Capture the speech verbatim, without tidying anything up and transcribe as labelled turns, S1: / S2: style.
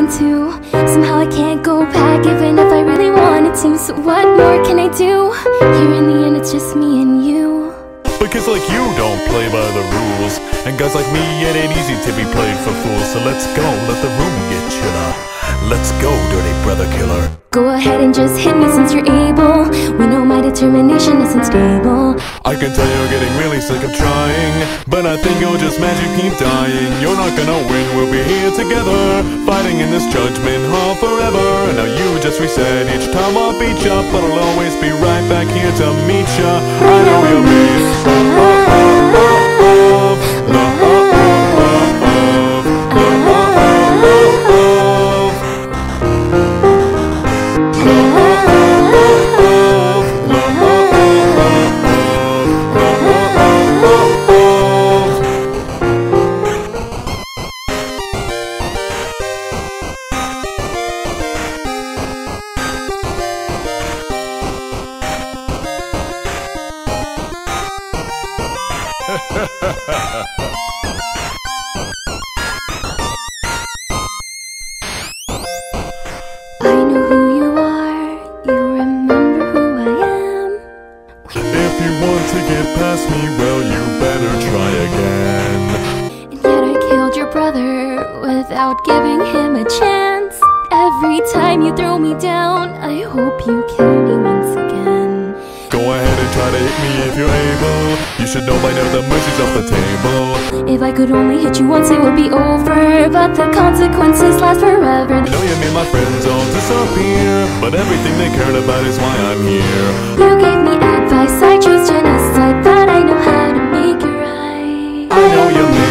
S1: to. Somehow I can't go back even if I really wanted to. So what more can I do? Here in the end it's just me and you.
S2: But kids like you don't play by the rules, and guys like me, it ain't easy to be played for fools. So let's go, let the room get chiller. Let's go, dirty brother killer.
S1: Go ahead and just hit me since you're able. We know my determination isn't stable.
S2: I can tell you're getting really sick of trying, but I think you'll just magically keep dying. You're not gonna win, we'll be here together, fighting in this judgment hall forever. Now you just reset each time I'll beat ya, but I'll always be right back here to meet ya. I know you're me.
S1: I know who you are, you remember who I am.
S2: If you want to get past me, well, you better try again.
S1: And yet I killed your brother without giving him a chance. Every time you throw me down, I hope you kill me once again.
S2: Go ahead and try to hit me if you're able. You should know by now the mercy's off the table.
S1: If I could only hit you once it would be over, but the consequences last forever.
S2: I know you made my friends all disappear, but everything they cared about is why I'm here.
S1: You gave me advice, I chose genocide, but I know how to make it right.
S2: I know you made